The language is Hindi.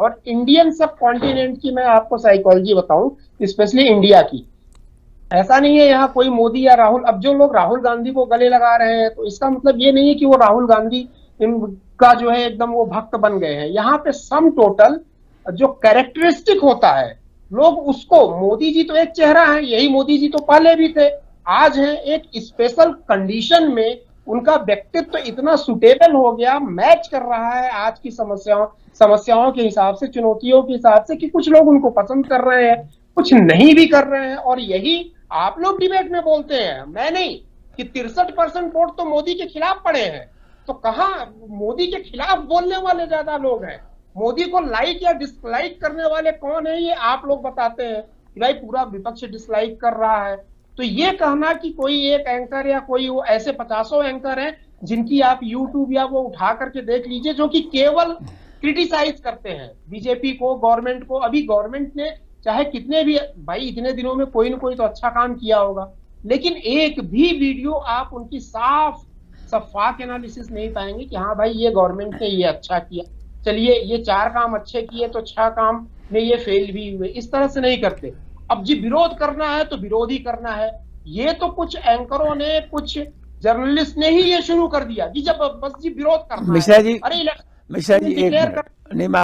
और इंडियन सब कॉन्टिनेंट की मैं आपको साइकोलॉजी बताऊं, स्पेशली इंडिया की। ऐसा नहीं है यहाँ कोई मोदी या राहुल, अब जो लोग राहुल गांधी को गले लगा रहे हैं तो इसका मतलब ये नहीं है कि वो राहुल गांधी इनका जो है एकदम वो भक्त बन गए हैं। यहाँ पे सम टोटल जो कैरेक्टरिस्टिक होता है, लोग उसको, मोदी जी तो एक चेहरा है, यही मोदी जी तो पहले भी थे, आज है एक स्पेशल कंडीशन में, उनका व्यक्तित्व इतना सुटेबल हो गया, मैच कर रहा है आज की समस्याओं के हिसाब से, चुनौतियों के हिसाब से, कि कुछ लोग उनको पसंद कर रहे हैं, कुछ नहीं भी कर रहे हैं। और यही आप लोग डिबेट में बोलते हैं, मैं नहीं, कि 63% वोट तो मोदी के खिलाफ पड़े हैं। तो कहां मोदी के खिलाफ बोलने वाले ज्यादा लोग हैं, मोदी को लाइक या डिसलाइक करने वाले कौन है, ये आप लोग बताते हैं कि भाई पूरा विपक्ष डिसलाइक कर रहा है। तो ये कहना कि कोई एक एंकर या कोई वो ऐसे 50 एंकर हैं जिनकी आप यूट्यूब या वो उठा करके देख लीजिए, जो कि केवल क्रिटिसाइज करते हैं बीजेपी को, गवर्नमेंट को। अभी गवर्नमेंट ने चाहे कितने भी, भाई इतने दिनों में कोई ना कोई तो अच्छा काम किया होगा, लेकिन एक भी वीडियो आप उनकी साफ शफाक एनालिसिस नहीं पाएंगे कि हाँ भाई ये गवर्नमेंट ने ये अच्छा किया, चलिए ये 4 काम अच्छे किए तो 6 काम में ये फेल भी हुए, इस तरह से नहीं करते। अब जी विरोध करना है तो विरोध ही करना है। ये तो कुछ एंकरों ने, कुछ जर्नलिस्ट ने ही ये शुरू कर दिया कि जब बस जी विरोध करना मिश्रा है, जी, अरे मिश्रा जी एक डिक्लेयर मिनट कर नहीं,